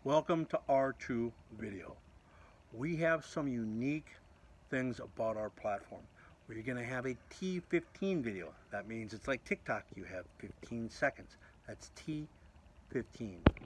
Welcome to R2 Video. We have some unique things about our platform. We're going to have a T-15 video. That means it's like TikTok, you have 15 seconds. That's T-15.